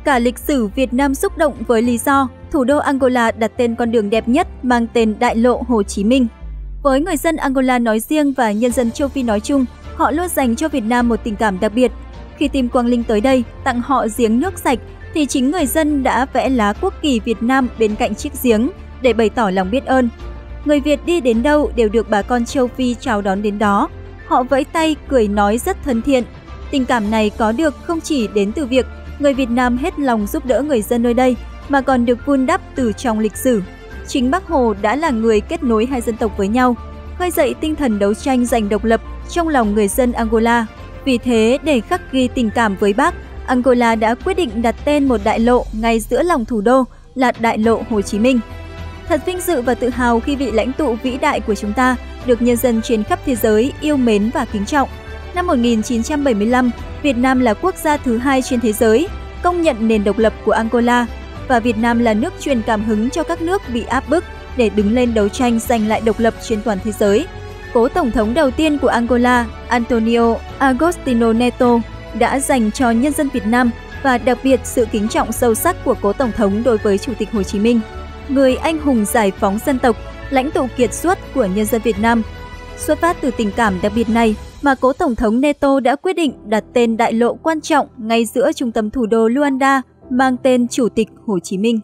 Cả lịch sử Việt Nam xúc động với lý do thủ đô Angola đặt tên con đường đẹp nhất mang tên Đại lộ Hồ Chí Minh. Với người dân Angola nói riêng và nhân dân châu Phi nói chung, họ luôn dành cho Việt Nam một tình cảm đặc biệt. Khi Team Quang Linh tới đây tặng họ giếng nước sạch, thì chính người dân đã vẽ lá quốc kỳ Việt Nam bên cạnh chiếc giếng để bày tỏ lòng biết ơn. Người Việt đi đến đâu đều được bà con châu Phi chào đón đến đó. Họ vẫy tay, cười nói rất thân thiện. Tình cảm này có được không chỉ đến từ việc người Việt Nam hết lòng giúp đỡ người dân nơi đây, mà còn được vun đắp từ trong lịch sử. Chính Bác Hồ đã là người kết nối hai dân tộc với nhau, khơi dậy tinh thần đấu tranh giành độc lập trong lòng người dân Angola. Vì thế, để khắc ghi tình cảm với Bác, Angola đã quyết định đặt tên một đại lộ ngay giữa lòng thủ đô là Đại lộ Hồ Chí Minh. Thật vinh dự và tự hào khi vị lãnh tụ vĩ đại của chúng ta được nhân dân trên khắp thế giới yêu mến và kính trọng. Năm 1975, Việt Nam là quốc gia thứ 2 trên thế giới công nhận nền độc lập của Angola, và Việt Nam là nước truyền cảm hứng cho các nước bị áp bức để đứng lên đấu tranh giành lại độc lập trên toàn thế giới. Cố Tổng thống đầu tiên của Angola, Antonio Agostinho Neto, đã dành cho nhân dân Việt Nam và đặc biệt sự kính trọng sâu sắc của Cố Tổng thống đối với Chủ tịch Hồ Chí Minh, người anh hùng giải phóng dân tộc, lãnh tụ kiệt xuất của nhân dân Việt Nam. Xuất phát từ tình cảm đặc biệt này mà Cố Tổng thống Neto đã quyết định đặt tên đại lộ quan trọng ngay giữa trung tâm thủ đô Luanda mang tên Chủ tịch Hồ Chí Minh.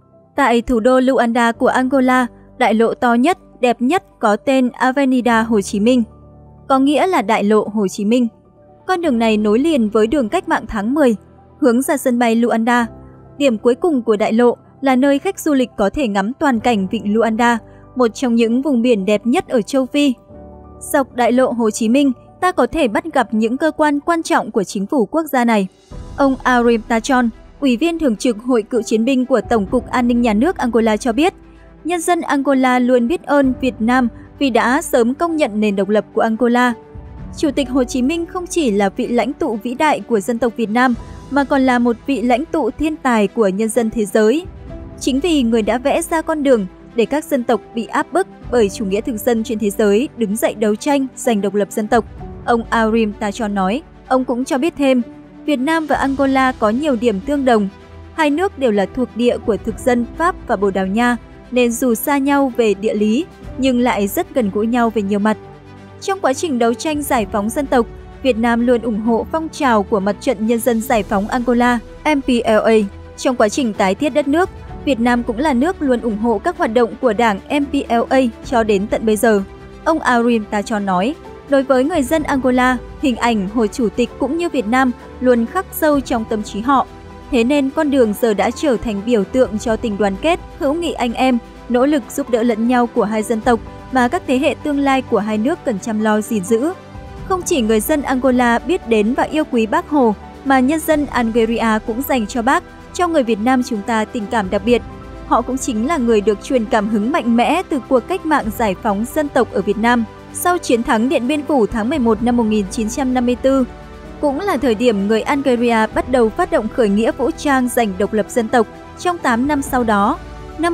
Tại thủ đô Luanda của Angola, đại lộ to nhất, đẹp nhất có tên Avenida Hồ Chí Minh, có nghĩa là Đại lộ Hồ Chí Minh. Con đường này nối liền với đường Cách mạng tháng 10, hướng ra sân bay Luanda. Điểm cuối cùng của đại lộ là nơi khách du lịch có thể ngắm toàn cảnh vịnh Luanda, một trong những vùng biển đẹp nhất ở châu Phi. Dọc đại lộ Hồ Chí Minh, ta có thể bắt gặp những cơ quan quan trọng của chính phủ quốc gia này. Ông Arim Tachon, Ủy viên Thường trực Hội Cựu chiến binh của Tổng cục An ninh Nhà nước Angola cho biết, nhân dân Angola luôn biết ơn Việt Nam vì đã sớm công nhận nền độc lập của Angola. Chủ tịch Hồ Chí Minh không chỉ là vị lãnh tụ vĩ đại của dân tộc Việt Nam, mà còn là một vị lãnh tụ thiên tài của nhân dân thế giới. Chính vì người đã vẽ ra con đường để các dân tộc bị áp bức bởi chủ nghĩa thực dân trên thế giới đứng dậy đấu tranh giành độc lập dân tộc, ông Arim Tachon nói. Ông cũng cho biết thêm, Việt Nam và Angola có nhiều điểm tương đồng. Hai nước đều là thuộc địa của thực dân Pháp và Bồ Đào Nha, nên dù xa nhau về địa lý, nhưng lại rất gần gũi nhau về nhiều mặt. Trong quá trình đấu tranh giải phóng dân tộc, Việt Nam luôn ủng hộ phong trào của Mặt trận Nhân dân Giải phóng Angola, MPLA. Trong quá trình tái thiết đất nước, Việt Nam cũng là nước luôn ủng hộ các hoạt động của đảng MPLA cho đến tận bây giờ. Ông Arim Tachon nói, đối với người dân Angola, hình ảnh Hồ Chủ tịch cũng như Việt Nam luôn khắc sâu trong tâm trí họ. Thế nên con đường giờ đã trở thành biểu tượng cho tình đoàn kết, hữu nghị anh em, nỗ lực giúp đỡ lẫn nhau của hai dân tộc mà các thế hệ tương lai của hai nước cần chăm lo gìn giữ. Không chỉ người dân Angola biết đến và yêu quý Bác Hồ, mà nhân dân Algeria cũng dành cho Bác, cho người Việt Nam chúng ta tình cảm đặc biệt. Họ cũng chính là người được truyền cảm hứng mạnh mẽ từ cuộc cách mạng giải phóng dân tộc ở Việt Nam sau chiến thắng Điện Biên Phủ tháng 11 năm 1954. Cũng là thời điểm người Algeria bắt đầu phát động khởi nghĩa vũ trang giành độc lập dân tộc trong 8 năm sau đó. Năm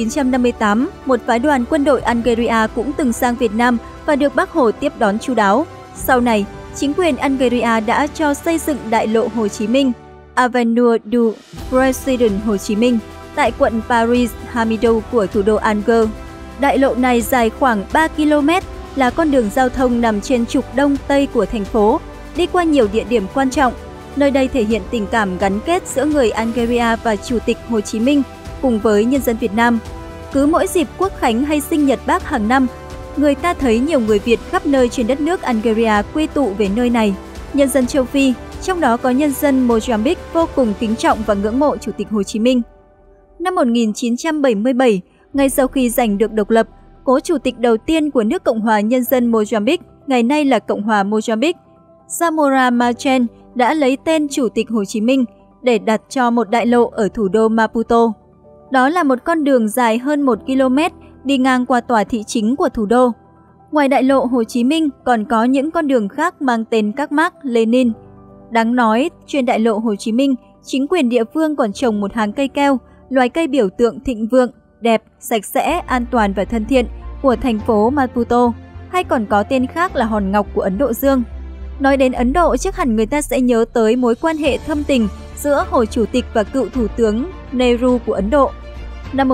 1958, một phái đoàn quân đội Algeria cũng từng sang Việt Nam và được Bác Hồ tiếp đón chu đáo. Sau này, chính quyền Algeria đã cho xây dựng đại lộ Hồ Chí Minh, Avenue du President Hồ Chí Minh, tại quận Paris Hamidou của thủ đô Alger. Đại lộ này dài khoảng 3 km, là con đường giao thông nằm trên trục đông tây của thành phố, đi qua nhiều địa điểm quan trọng. Nơi đây thể hiện tình cảm gắn kết giữa người Algeria và Chủ tịch Hồ Chí Minh cùng với nhân dân Việt Nam. Cứ mỗi dịp Quốc khánh hay sinh nhật Bác hàng năm, người ta thấy nhiều người Việt khắp nơi trên đất nước Algeria quy tụ về nơi này. Nhân dân châu Phi, trong đó có nhân dân Mozambique vô cùng kính trọng và ngưỡng mộ Chủ tịch Hồ Chí Minh. Năm 1977, ngay sau khi giành được độc lập, cố chủ tịch đầu tiên của nước Cộng hòa Nhân dân Mozambique, ngày nay là Cộng hòa Mozambique, Samora Machel đã lấy tên Chủ tịch Hồ Chí Minh để đặt cho một đại lộ ở thủ đô Maputo. Đó là một con đường dài hơn 1 km đi ngang qua tòa thị chính của thủ đô. Ngoài đại lộ Hồ Chí Minh còn có những con đường khác mang tên các Mác Lênin. Đáng nói, trên đại lộ Hồ Chí Minh, chính quyền địa phương còn trồng một hàng cây keo, loài cây biểu tượng thịnh vượng, đẹp, sạch sẽ, an toàn và thân thiện của thành phố Maputo, hay còn có tên khác là Hòn Ngọc của Ấn Độ Dương. Nói đến Ấn Độ, chắc hẳn người ta sẽ nhớ tới mối quan hệ thâm tình giữa Hồ Chủ tịch và cựu Thủ tướng Nehru của Ấn Độ. Năm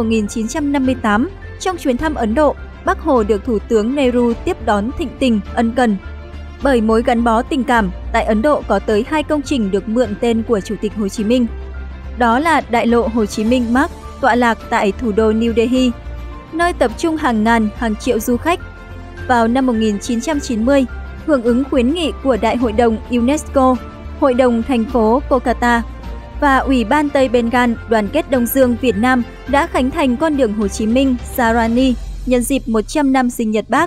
1958, trong chuyến thăm Ấn Độ, Bác Hồ được Thủ tướng Nehru tiếp đón thịnh tình, ân cần. Bởi mối gắn bó tình cảm, tại Ấn Độ có tới 2 công trình được mượn tên của Chủ tịch Hồ Chí Minh. Đó là Đại lộ Hồ Chí Minh Mark, tọa lạc tại thủ đô New Delhi, nơi tập trung hàng ngàn, hàng triệu du khách. Vào năm 1990, hưởng ứng khuyến nghị của Đại hội đồng UNESCO, Hội đồng thành phố Kolkata và Ủy ban Tây Bengal Đoàn kết Đông Dương Việt Nam đã khánh thành con đường Hồ Chí Minh Sarani nhân dịp 100 năm sinh nhật Bác.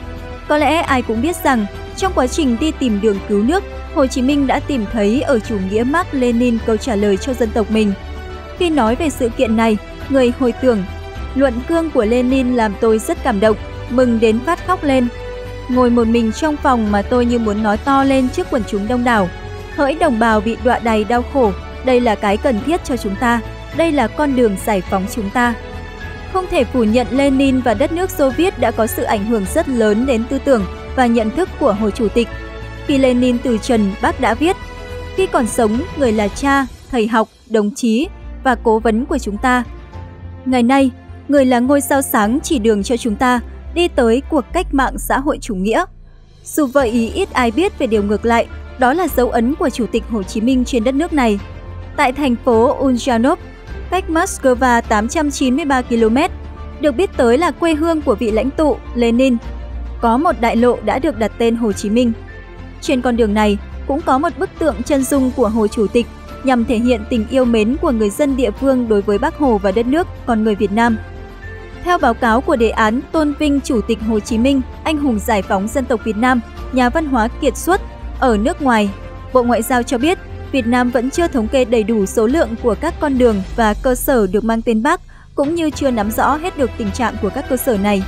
Có lẽ ai cũng biết rằng, trong quá trình đi tìm đường cứu nước, Hồ Chí Minh đã tìm thấy ở chủ nghĩa Mác Lênin câu trả lời cho dân tộc mình. Khi nói về sự kiện này, người hồi tưởng, luận cương của Lenin làm tôi rất cảm động, mừng đến phát khóc lên. Ngồi một mình trong phòng mà tôi như muốn nói to lên trước quần chúng đông đảo. Hỡi đồng bào bị đọa đầy đau khổ, đây là cái cần thiết cho chúng ta, đây là con đường giải phóng chúng ta. Không thể phủ nhận Lenin và đất nước Xô Viết đã có sự ảnh hưởng rất lớn đến tư tưởng và nhận thức của Hồ Chủ tịch. Khi Lenin từ trần, Bác đã viết, khi còn sống, người là cha, thầy học, đồng chí và cố vấn của chúng ta. Ngày nay, người là ngôi sao sáng chỉ đường cho chúng ta đi tới cuộc cách mạng xã hội chủ nghĩa. Dù vậy, ít ai biết về điều ngược lại, đó là dấu ấn của Chủ tịch Hồ Chí Minh trên đất nước này. Tại thành phố Ulyanov, cách Moscow 893 km, được biết tới là quê hương của vị lãnh tụ Lenin, có một đại lộ đã được đặt tên Hồ Chí Minh. Trên con đường này cũng có một bức tượng chân dung của Hồ Chủ tịch nhằm thể hiện tình yêu mến của người dân địa phương đối với Bác Hồ và đất nước, con người Việt Nam. Theo báo cáo của đề án tôn vinh Chủ tịch Hồ Chí Minh, anh hùng giải phóng dân tộc Việt Nam, nhà văn hóa kiệt xuất ở nước ngoài, Bộ Ngoại giao cho biết Việt Nam vẫn chưa thống kê đầy đủ số lượng của các con đường và cơ sở được mang tên Bác, cũng như chưa nắm rõ hết được tình trạng của các cơ sở này.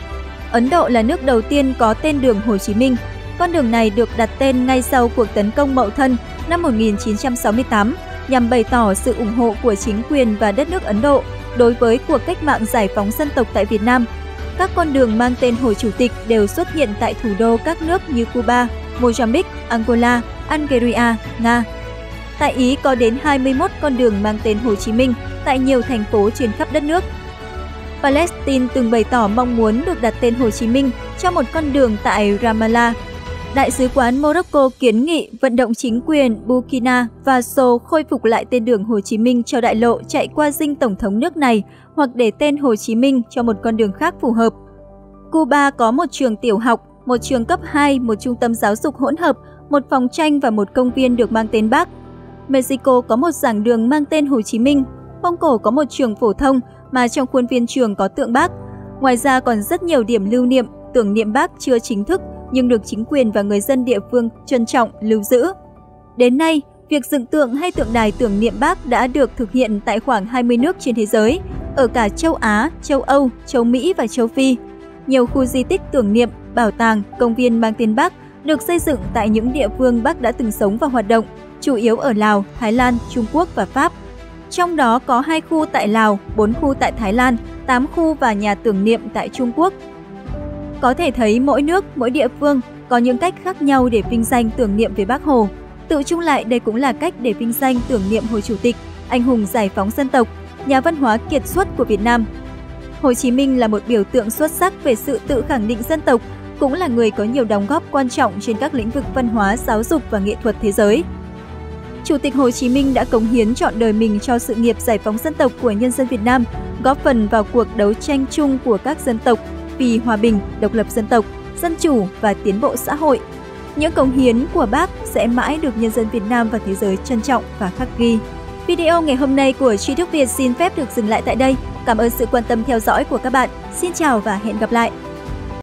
Ấn Độ là nước đầu tiên có tên đường Hồ Chí Minh. Con đường này được đặt tên ngay sau cuộc tấn công Mậu Thân năm 1968 nhằm bày tỏ sự ủng hộ của chính quyền và đất nước Ấn Độ đối với cuộc cách mạng giải phóng dân tộc tại Việt Nam. Các con đường mang tên Hồ Chủ tịch đều xuất hiện tại thủ đô các nước như Cuba, Mozambique, Angola, Algeria, Nga. Tại Ý có đến 21 con đường mang tên Hồ Chí Minh tại nhiều thành phố trên khắp đất nước. Palestine từng bày tỏ mong muốn được đặt tên Hồ Chí Minh cho một con đường tại Ramallah. Đại sứ quán Morocco kiến nghị vận động chính quyền Burkina Faso khôi phục lại tên đường Hồ Chí Minh cho đại lộ chạy qua dinh tổng thống nước này hoặc để tên Hồ Chí Minh cho một con đường khác phù hợp. Cuba có một trường tiểu học, một trường cấp 2, một trung tâm giáo dục hỗn hợp, một phòng tranh và một công viên được mang tên Bác. Mexico có một giảng đường mang tên Hồ Chí Minh. Mông Cổ có một trường phổ thông mà trong khuôn viên trường có tượng Bác. Ngoài ra còn rất nhiều điểm lưu niệm, tưởng niệm Bác chưa chính thức nhưng được chính quyền và người dân địa phương trân trọng, lưu giữ. Đến nay, việc dựng tượng hay tượng đài tưởng niệm Bác đã được thực hiện tại khoảng 20 nước trên thế giới, ở cả châu Á, châu Âu, châu Mỹ và châu Phi. Nhiều khu di tích tưởng niệm, bảo tàng, công viên mang tên Bác được xây dựng tại những địa phương Bác đã từng sống và hoạt động, chủ yếu ở Lào, Thái Lan, Trung Quốc và Pháp. Trong đó có 2 khu tại Lào, 4 khu tại Thái Lan, 8 khu và nhà tưởng niệm tại Trung Quốc. Có thể thấy mỗi nước, mỗi địa phương có những cách khác nhau để vinh danh tưởng niệm về Bác Hồ. Tự chung lại, đây cũng là cách để vinh danh tưởng niệm Hồ Chủ tịch, anh hùng giải phóng dân tộc, nhà văn hóa kiệt xuất của Việt Nam. Hồ Chí Minh là một biểu tượng xuất sắc về sự tự khẳng định dân tộc, cũng là người có nhiều đóng góp quan trọng trên các lĩnh vực văn hóa, giáo dục và nghệ thuật thế giới. Chủ tịch Hồ Chí Minh đã cống hiến trọn đời mình cho sự nghiệp giải phóng dân tộc của nhân dân Việt Nam, góp phần vào cuộc đấu tranh chung của các dân tộc vì hòa bình, độc lập dân tộc, dân chủ và tiến bộ xã hội. Những cống hiến của Bác sẽ mãi được nhân dân Việt Nam và thế giới trân trọng và khắc ghi. Video ngày hôm nay của Tri Thức Việt xin phép được dừng lại tại đây. Cảm ơn sự quan tâm theo dõi của các bạn. Xin chào và hẹn gặp lại!